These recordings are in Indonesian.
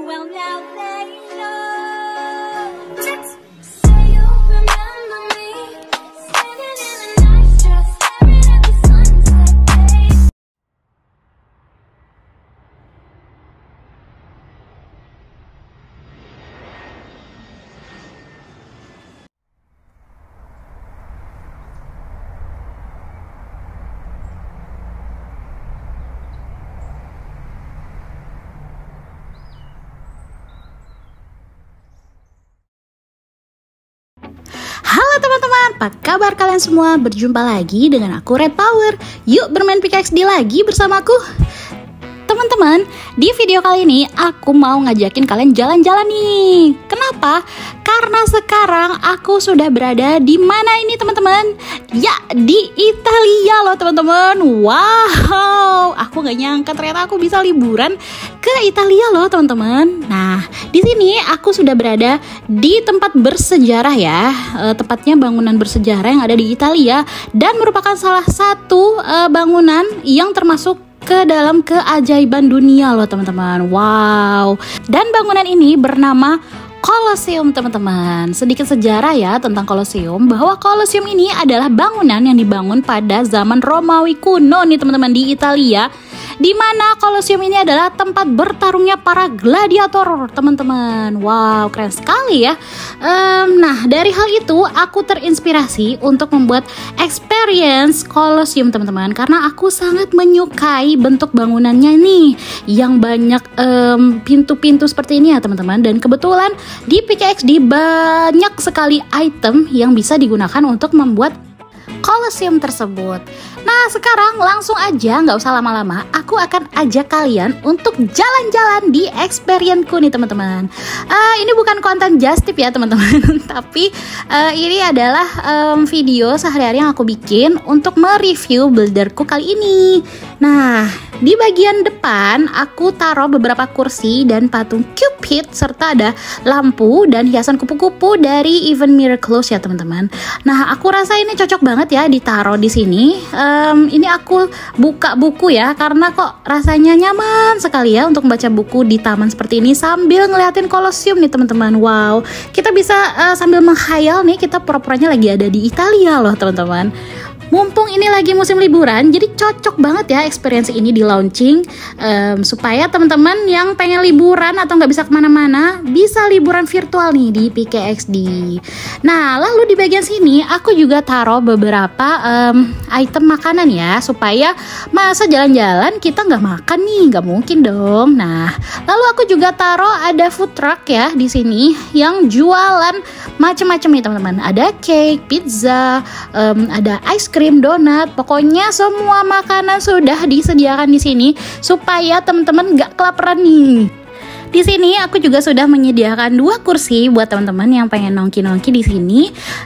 Well, now they know. Say you remember me, standing in a nice dress, staring at the sunset, babe. Halo teman-teman, apa kabar kalian semua? Berjumpa lagi dengan aku Red Power. Yuk bermain PKXD lagi bersamaku. Teman-teman, di video kali ini aku mau ngajakin kalian jalan-jalan nih. Kenapa? Karena sekarang aku sudah berada di mana ini teman-teman? Ya, di Italia loh teman-teman. Wow, aku gak nyangka ternyata aku bisa liburan ke Italia loh teman-teman. Nah, di sini aku sudah berada di tempat bersejarah ya. Tepatnya bangunan bersejarah yang ada di Italia dan merupakan salah satu bangunan yang termasuk ke dalam keajaiban dunia loh teman-teman. Wow. Dan bangunan ini bernama Colosseum teman-teman. Sedikit sejarah ya tentang Colosseum, bahwa Colosseum ini adalah bangunan yang dibangun pada zaman Romawi kuno nih teman-teman di Italia, di mana Colosseum ini adalah tempat bertarungnya para gladiator teman-teman. Wow, keren sekali ya. Nah, dari hal itu aku terinspirasi untuk membuat experience Colosseum teman-teman, karena aku sangat menyukai bentuk bangunannya nih yang banyak pintu-pintu seperti ini ya teman-teman. Dan kebetulan di PKXD banyak sekali item yang bisa digunakan untuk membuat Colosseum tersebut. Nah, sekarang langsung aja, nggak usah lama-lama, aku akan ajak kalian untuk jalan-jalan di experience-ku nih teman-teman. Ini bukan konten just tip ya teman-teman, tapi ini adalah video sehari-hari yang aku bikin untuk mereview builderku kali ini. Nah, di bagian depan aku taruh beberapa kursi dan patung Cupid, serta ada lampu dan hiasan kupu-kupu dari Even Miraculous ya teman-teman. Nah, aku rasa ini cocok banget ya ditaruh di sini. Ini aku buka buku ya, karena kok rasanya nyaman sekali ya untuk membaca buku di taman seperti ini sambil ngeliatin Colosseum nih teman-teman. Wow, kita bisa sambil menghayal nih, kita pura-puranya lagi ada di Italia loh teman-teman. Mumpung ini lagi musim liburan, jadi cocok banget ya experience ini di launching, supaya teman-teman yang pengen liburan atau nggak bisa kemana-mana bisa liburan virtual nih di PKXD. Nah, lalu di bagian sini aku juga taruh beberapa item makanan ya, supaya masa jalan-jalan kita nggak makan nih, nggak mungkin dong. Nah, lalu aku juga taruh ada food truck ya di sini yang jualan macam-macam nih teman-teman. Ada cake, pizza, ada ice cream, donat, pokoknya semua makanan sudah disediakan di sini supaya teman-teman nggak kelaparan nih. Di sini aku juga sudah menyediakan 2 kursi buat teman-teman yang pengen nongki-nongki di sini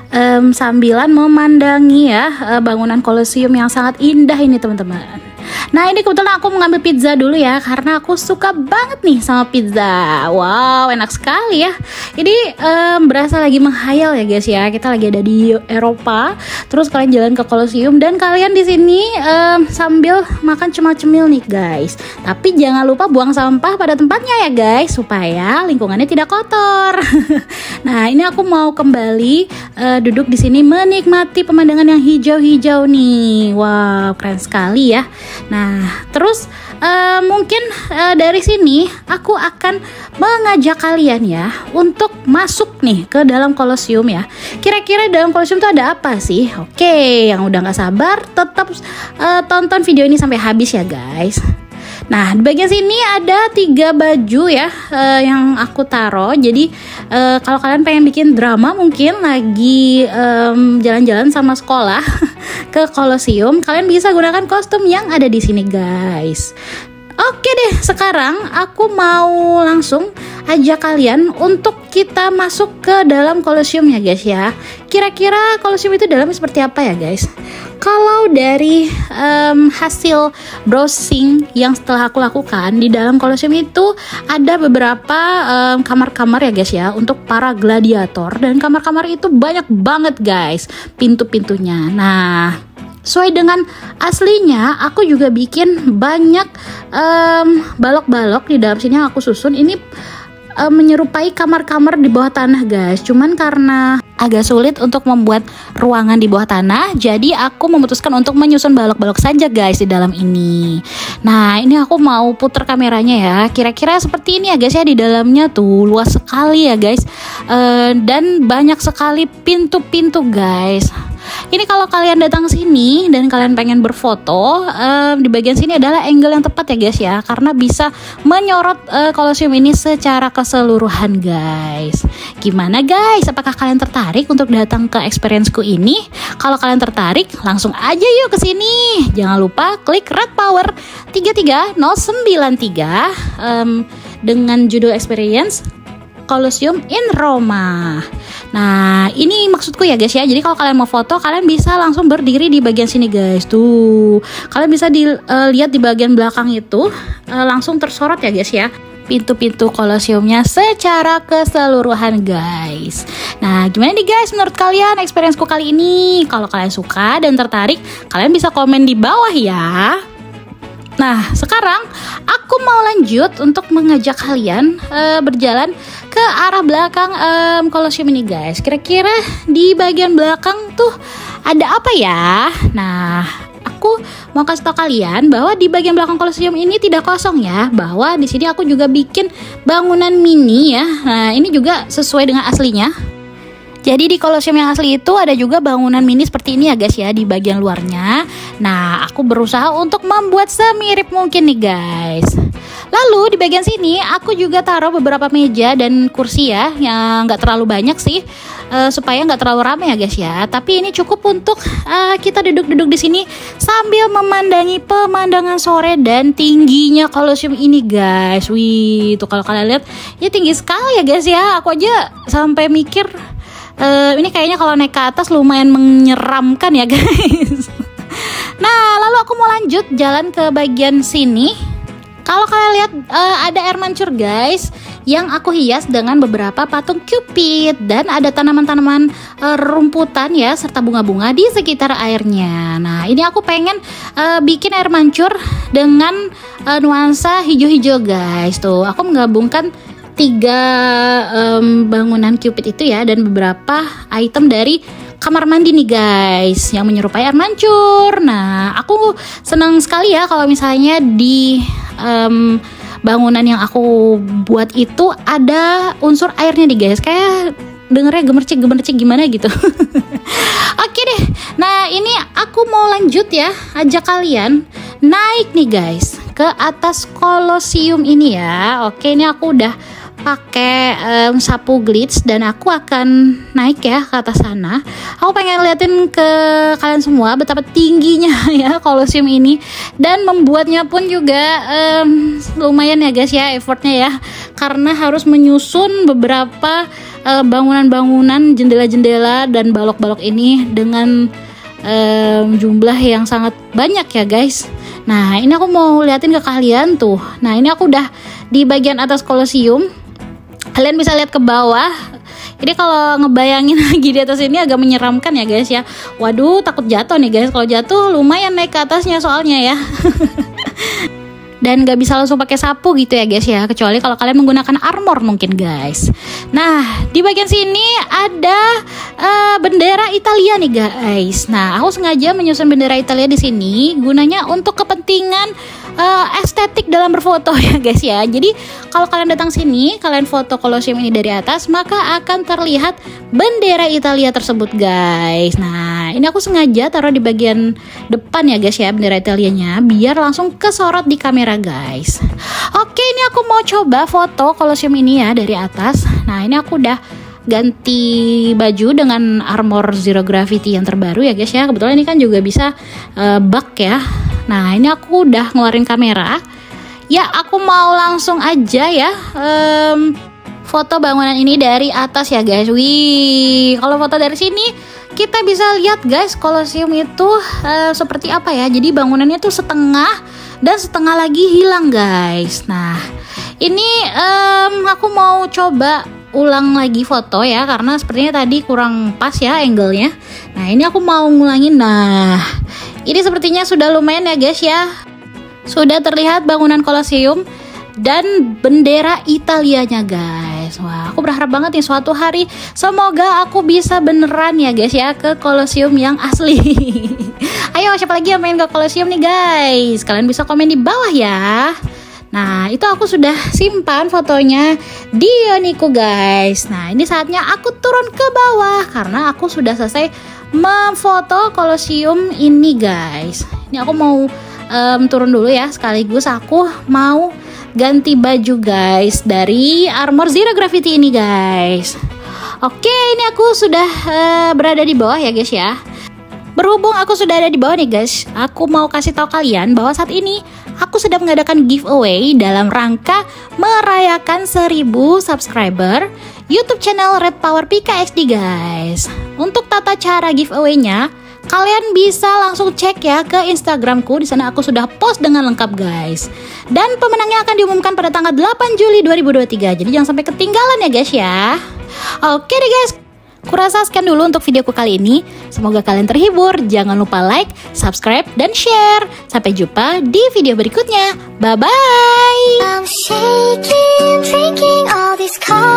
sambilan memandangi ya bangunan Colosseum yang sangat indah ini teman-teman. Nah, ini kebetulan aku mengambil pizza dulu ya, karena aku suka banget nih sama pizza. Wow, enak sekali ya. Ini berasa lagi menghayal ya guys ya. Kita lagi ada di Eropa, terus kalian jalan ke Colosseum dan kalian di sini sambil makan cemil-cemil nih guys. Tapi jangan lupa buang sampah pada tempatnya ya guys, supaya lingkungannya tidak kotor. Nah, ini aku mau kembali duduk di sini menikmati pemandangan yang hijau-hijau nih. Wow, keren sekali ya. Nah, terus mungkin dari sini aku akan mengajak kalian ya untuk masuk nih ke dalam Colosseum ya. Kira-kira dalam Colosseum itu ada apa sih? Oke, yang udah gak sabar tetap tonton video ini sampai habis ya guys. Nah, di bagian sini ada 3 baju ya yang aku taruh. Jadi kalau kalian pengen bikin drama, mungkin lagi jalan-jalan sama sekolah ke Colosseum, kalian bisa gunakan kostum yang ada di sini guys. Oke deh, sekarang aku mau langsung ajak kalian untuk kita masuk ke dalam Colosseum ya guys ya. Kira-kira Colosseum itu dalamnya seperti apa ya guys? Kalau dari hasil browsing yang setelah aku lakukan, di dalam Colosseum itu ada beberapa kamar-kamar ya guys ya untuk para gladiator, dan kamar-kamar itu banyak banget guys pintu-pintunya. Nah, sesuai dengan aslinya, aku juga bikin banyak balok-balok di dalam sini yang aku susun. Ini menyerupai kamar-kamar di bawah tanah guys. Cuman karena agak sulit untuk membuat ruangan di bawah tanah, jadi aku memutuskan untuk menyusun balok-balok saja guys di dalam ini. Nah ini aku mau putar kameranya ya. Kira-kira seperti ini ya guys ya, di dalamnya tuh luas sekali ya guys. Dan banyak sekali pintu-pintu guys. Ini kalau kalian datang sini dan kalian pengen berfoto, di bagian sini adalah angle yang tepat ya guys ya, karena bisa menyorot Colosseum ini secara keseluruhan guys. Gimana guys? Apakah kalian tertarik untuk datang ke experience-ku ini? Kalau kalian tertarik, langsung aja yuk ke sini. Jangan lupa klik Red Power 33093 dengan judul experience Colosseum in Roma. Nah ini maksudku ya guys ya. Jadi kalau kalian mau foto, kalian bisa langsung berdiri di bagian sini guys. Tuh kalian bisa lihat di bagian belakang itu langsung tersorot ya guys ya, pintu-pintu Colosseumnya secara keseluruhan guys. Nah gimana nih guys menurut kalian experience-ku kali ini? Kalau kalian suka dan tertarik, kalian bisa komen di bawah ya. Nah sekarang aku mau lanjut untuk mengajak kalian berjalan ke arah belakang Colosseum ini guys. Kira-kira di bagian belakang tuh ada apa ya? Nah aku mau kasih tau kalian bahwa di bagian belakang Colosseum ini tidak kosong ya, bahwa di sini aku juga bikin bangunan mini ya. Nah ini juga sesuai dengan aslinya. Jadi di Colosseum yang asli itu ada juga bangunan mini seperti ini ya guys ya, di bagian luarnya. Nah aku berusaha untuk membuat semirip mungkin nih guys. Lalu di bagian sini aku juga taruh beberapa meja dan kursi ya, yang nggak terlalu banyak sih, supaya nggak terlalu ramai ya guys ya. Tapi ini cukup untuk kita duduk-duduk di sini sambil memandangi pemandangan sore dan tingginya Colosseum ini guys. Wih, tuh kalau kalian lihat ya tinggi sekali ya guys ya. Aku aja sampai mikir ini kayaknya kalau naik ke atas lumayan menyeramkan ya guys. Nah lalu aku mau lanjut jalan ke bagian sini. Kalau kalian lihat ada air mancur guys, yang aku hias dengan beberapa patung Cupid, dan ada tanaman-tanaman rumputan ya, serta bunga-bunga di sekitar airnya. Nah ini aku pengen bikin air mancur dengan nuansa hijau-hijau guys. Tuh aku menggabungkan 3 bangunan Cupid itu ya, dan beberapa item dari kamar mandi nih guys yang menyerupai air mancur. Nah aku senang sekali ya kalau misalnya di bangunan yang aku buat itu ada unsur airnya nih guys. Kayak dengernya gemercik gimana gitu. Oke deh. Nah ini aku mau lanjut ya, ajak kalian naik nih guys ke atas Colosseum ini ya. Oke, ini aku udah pakai sapu glitch dan aku akan naik ya ke atas sana. Aku pengen liatin ke kalian semua betapa tingginya ya Colosseum ini, dan membuatnya pun juga lumayan ya guys ya effortnya ya, karena harus menyusun beberapa bangunan-bangunan, jendela-jendela dan balok-balok ini dengan jumlah yang sangat banyak ya guys. Nah ini aku mau liatin ke kalian tuh. Nah ini aku udah di bagian atas Colosseum. Kalian bisa lihat ke bawah. Ini kalau ngebayangin lagi di atas ini agak menyeramkan ya guys ya. Waduh takut jatuh nih guys. Kalau jatuh lumayan naik ke atasnya soalnya ya. Dan gak bisa langsung pakai sapu gitu ya guys ya, kecuali kalau kalian menggunakan armor mungkin guys. Nah di bagian sini ada bendera Italia nih guys. Nah aku sengaja menyusun bendera Italia di sini gunanya untuk kepentingan estetik dalam berfoto ya guys ya. Jadi kalau kalian datang sini, kalian foto Colosseum ini dari atas, maka akan terlihat bendera Italia tersebut guys. Nah ini aku sengaja taruh di bagian depan ya guys ya, bendera Italianya, biar langsung kesorot di kamera guys. Oke, ini aku mau coba foto Colosseum ini ya dari atas. Nah ini aku udah ganti baju dengan armor Zero Gravity yang terbaru ya guys ya. Kebetulan ini kan juga bisa bug ya. Nah ini aku udah ngeluarin kamera. Ya aku mau langsung aja ya foto bangunan ini dari atas ya guys. Wih, kalau foto dari sini kita bisa lihat guys Colosseum itu seperti apa ya. Jadi bangunannya tuh setengah dan setengah lagi hilang guys. Nah ini aku mau coba ulang lagi foto ya, karena sepertinya tadi kurang pas ya angle-nya. Nah ini aku mau ngulangin. Nah ini sepertinya sudah lumayan ya guys ya, sudah terlihat bangunan Colosseum dan bendera Italianya guys. Wah, aku berharap banget nih suatu hari semoga aku bisa beneran ya guys ya ke Colosseum yang asli. Ayo, siapa lagi yang pengen ke Colosseum nih guys? Kalian bisa komen di bawah ya. Nah, itu aku sudah simpan fotonya di Yoniku guys. Nah, ini saatnya aku turun ke bawah karena aku sudah selesai memfoto Colosseum ini guys. Ini aku mau turun dulu ya, sekaligus aku mau ganti baju guys dari Armor Zero Gravity ini guys. Oke, ini aku sudah berada di bawah ya guys ya. Berhubung aku sudah ada di bawah nih guys, aku mau kasih tahu kalian bahwa saat ini aku sedang mengadakan giveaway dalam rangka merayakan 1000 subscriber YouTube channel Red Power PKXD guys. Untuk tata cara giveaway-nya, kalian bisa langsung cek ya ke Instagramku. Di sana aku sudah post dengan lengkap guys. Dan pemenangnya akan diumumkan pada tanggal 8 Juli 2023. Jadi jangan sampai ketinggalan ya guys ya. Oke deh guys, kurasa sekian dulu untuk videoku kali ini. Semoga kalian terhibur. Jangan lupa like, subscribe, dan share. Sampai jumpa di video berikutnya. Bye-bye. I'm shaking, drinking all these coffee.